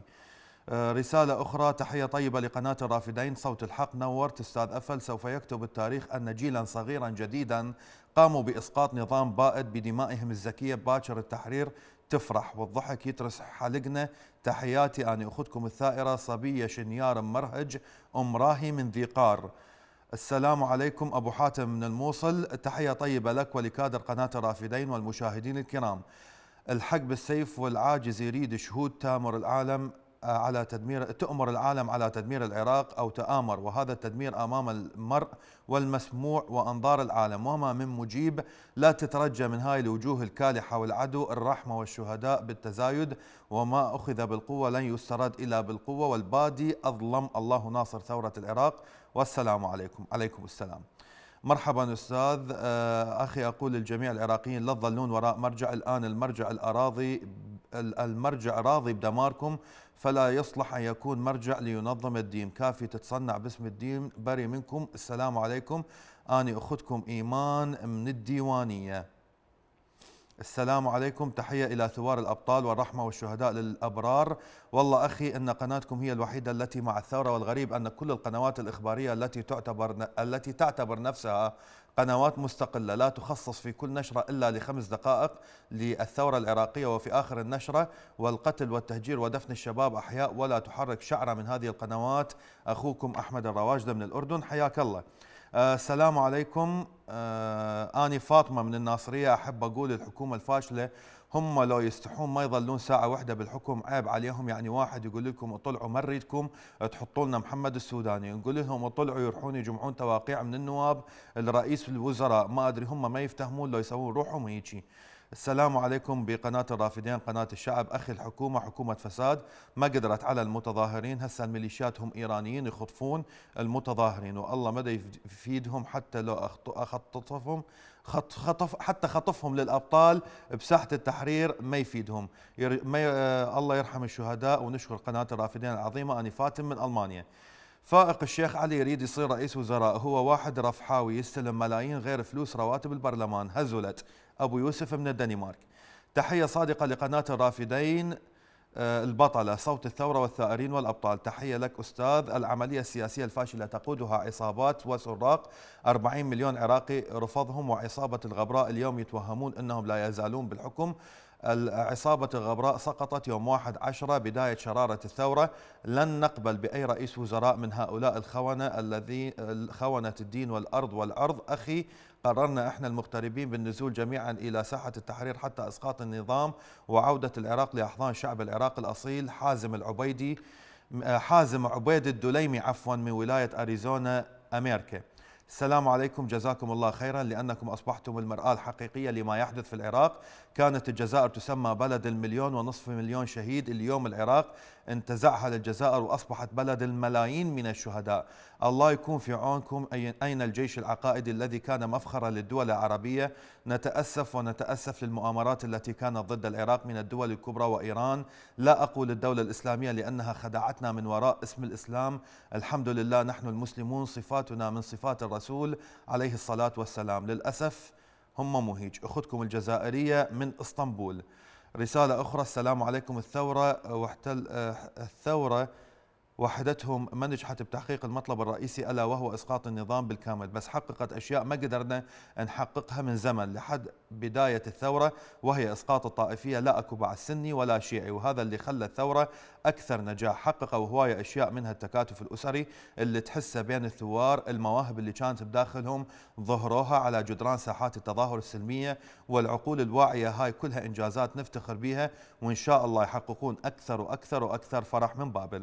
[SPEAKER 1] رسالة أخرى. تحية طيبة لقناة الرافدين صوت الحق. نورت أستاذ أفل. سوف يكتب التاريخ أن جيلا صغيرا جديدا قاموا بإسقاط نظام بائد بدمائهم الزكية. باكر التحرير تفرح والضحك يترس حلقنا. تحياتي أني أخذكم الثائرة صبية شنيار مرهج أم راهي من ذي قار. السلام عليكم. أبو حاتم من الموصل. تحية طيبة لك ولكادر قناة الرافدين والمشاهدين الكرام. الحق بالسيف والعاجز يريد شهود تامر العالم على تدمير تؤمر العالم على تدمير العراق أو تآمر، وهذا التدمير أمام المرء والمسموع وأنظار العالم، وما من مجيب. لا تترجى من هاي الوجوه الكالحة والعدو الرحمة والشهداء بالتزايد، وما أخذ بالقوة لن يسترد إلا بالقوة، والبادي أظلم. الله ناصر ثورة العراق. والسلام عليكم. عليكم السلام. مرحبا أستاذ. أخي أقول للجميع العراقيين لا تظلون وراء مرجع. الآن المرجع الأراضي المرجع راضي بدماركم، فلا يصلح أن يكون مرجع لينظم الدين. كافي تتصنع باسم الدين. بري منكم. السلام عليكم. أنا أخذكم إيمان من الديوانية. السلام عليكم. تحية إلى ثوار الأبطال والرحمة والشهداء للأبرار. والله أخي أن قناتكم هي الوحيدة التي مع الثورة، والغريب أن كل القنوات الإخبارية التي تعتبر التي تعتبر نفسها قنوات مستقلة لا تخصص في كل نشرة إلا لخمس دقائق للثورة العراقية، وفي آخر النشرة والقتل والتهجير ودفن الشباب أحياء، ولا تحرك شعرة من هذه القنوات. أخوكم أحمد الرواجدة من الأردن. حياك الله. آه السلام عليكم. آه أنا فاطمة من الناصرية. أحب أقول الحكومة الفاشلة هم لو يستحون ما يظلون ساعة واحدة بالحكم، عيب عليهم. يعني واحد يقول لكم اطلعوا مريدكم تحطوا لنا محمد السوداني، نقول لهم اطلعوا يروحون يجمعون تواقيع من النواب الرئيس الوزراء، ما أدري هم ما يفتهمون لو يسوون روحهم هيجي. السلام عليكم. بقناة الرافدين قناة الشعب. أخي الحكومة حكومة فساد ما قدرت على المتظاهرين. هسه الميليشيات هم إيرانيين يخطفون المتظاهرين، والله مدى يفيدهم حتى لو أخطفهم خطف حتى خطفهم للأبطال بساحة التحرير ما يفيدهم. ير... ما ي... الله يرحم الشهداء. ونشكر قناة الرافدين العظيمة. أنا فاتن من ألمانيا. فائق الشيخ علي يريد يصير رئيس وزراء، هو واحد رفحاوي يستلم ملايين غير فلوس رواتب البرلمان. هزلت. أبو يوسف من الدنمارك. تحية صادقة لقناة الرافدين البطلة صوت الثورة والثائرين والأبطال. تحية لك أستاذ. العملية السياسية الفاشلة تقودها عصابات وسراق. أربعين مليون عراقي رفضهم، وعصابة الغبراء اليوم يتوهمون أنهم لا يزالون بالحكم. عصابة الغبراء سقطت يوم واحد عشرة بداية شرارة الثورة. لن نقبل بأي رئيس وزراء من هؤلاء الخونة الذي خونة الدين والأرض والعرض. أخي قررنا احنا المغتربين بالنزول جميعا إلى ساحة التحرير حتى إسقاط النظام وعودة العراق لأحضان شعب العراق الأصيل. حازم العبيدي حازم عبيد الدليمي عفوا من ولاية أريزونا أمريكا. السلام عليكم، جزاكم الله خيرا لأنكم أصبحتم المرآة الحقيقية لما يحدث في العراق. كانت الجزائر تسمى بلد المليون ونصف مليون شهيد، اليوم العراق انتزعها للجزائر وأصبحت بلد الملايين من الشهداء. الله يكون في عونكم. أين الجيش العقائدي الذي كان مفخرا للدول العربية؟ نتأسف ونتأسف للمؤامرات التي كانت ضد العراق من الدول الكبرى وإيران. لا أقول الدولة الإسلامية لأنها خدعتنا من وراء اسم الإسلام. الحمد لله نحن المسلمون صفاتنا من صفات الرسول عليه الصلاة والسلام. للأسف هم مهيج. أختكم الجزائرية من اسطنبول. رسالة أخرى. السلام عليكم. الثورة واحتل الثورة وحدتهم ما نجحت بتحقيق المطلب الرئيسي ألا وهو إسقاط النظام بالكامل، بس حققت أشياء ما قدرنا نحققها من زمن لحد بداية الثورة، وهي إسقاط الطائفية. لا أكو بعد سني ولا شيعي، وهذا اللي خلى الثورة أكثر نجاح. حققوا هواية أشياء منها التكاتف الأسري اللي تحسه بين الثوار، المواهب اللي كانت بداخلهم ظهروها على جدران ساحات التظاهر السلمية، والعقول الواعية هاي كلها إنجازات نفتخر بها، وإن شاء الله يحققون أكثر وأكثر وأكثر فرح من بابل.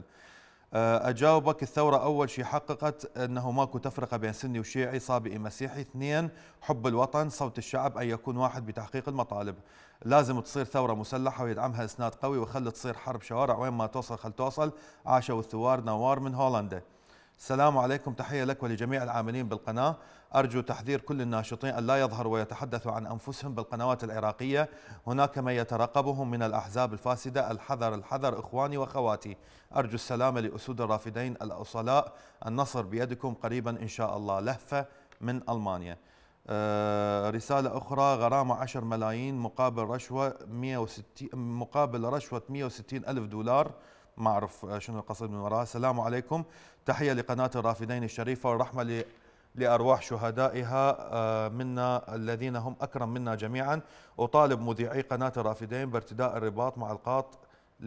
[SPEAKER 1] أجاوبك. الثورة أول شيء حققت أنه ماكو تفرقة بين سني وشيعي صابئي مسيحي. اثنين، حب الوطن، صوت الشعب، أن يكون واحد بتحقيق المطالب. لازم تصير ثورة مسلحة ويدعمها إسناد قوي، وخلي تصير حرب شوارع وين ما توصل خل توصل. عاشوا الثوار. نوار من هولندا. السلام عليكم، تحية لك ولجميع العاملين بالقناة. أرجو تحذير كل الناشطين أن لا يظهروا ويتحدثوا عن أنفسهم بالقنوات العراقية، هناك من يترقبهم من الأحزاب الفاسدة. الحذر الحذر إخواني وأخواتي. أرجو السلامة لأسود الرافدين الأصلاء، النصر بيدكم قريبا إن شاء الله. لهفة من ألمانيا. آه رسالة أخرى. غرامة عشرة ملايين مقابل رشوة مئة وستين مقابل رشوة مئة وستين ألف دولار. ما أعرف شنو القصد من وراها. السلام عليكم، تحية لقناة الرافدين الشريفة والرحمة لأرواح شهدائها منا الذين هم أكرم منا جميعا. أطالب مذيعي قناة الرافدين بارتداء الرباط مع القاط،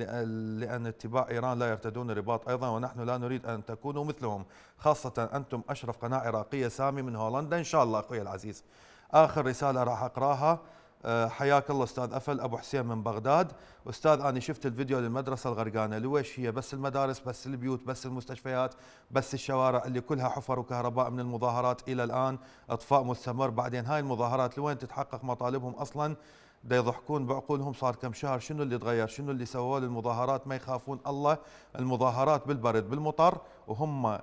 [SPEAKER 1] لأن اتباع إيران لا يرتدون الرباط أيضا، ونحن لا نريد أن تكونوا مثلهم، خاصة أنتم أشرف قناة عراقية. سامي من هولندا. إن شاء الله أخوي العزيز. آخر رسالة راح أقراها. حياك الله أستاذ أفل. أبو حسين من بغداد. أستاذ أنا شفت الفيديو للمدرسة الغرقانة، لويش هي بس المدارس، بس البيوت، بس المستشفيات، بس الشوارع اللي كلها حفر وكهرباء من المظاهرات إلى الآن إطفاء مستمر. بعدين هاي المظاهرات لوين تتحقق مطالبهم أصلا؟ دا يضحكون بعقولهم. صار كم شهر، شنو اللي تغير؟ شنو اللي سووا للمظاهرات؟ ما يخافون الله. المظاهرات بالبرد بالمطر وهم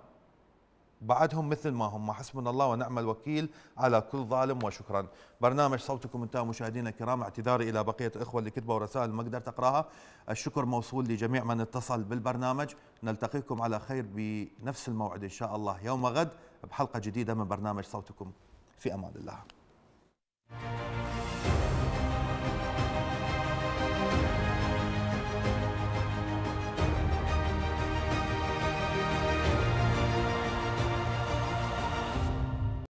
[SPEAKER 1] بعدهم مثل ما هم. حسبنا الله ونعم الوكيل على كل ظالم. وشكرا. برنامج صوتكم انتهى مشاهدينا الكرام. اعتذاري الى بقيه الاخوه اللي كتبوا رسائل ما قدرت اقراها. الشكر موصول لجميع من اتصل بالبرنامج. نلتقيكم على خير بنفس الموعد ان شاء الله يوم غد بحلقه جديده من برنامج صوتكم. في امان الله.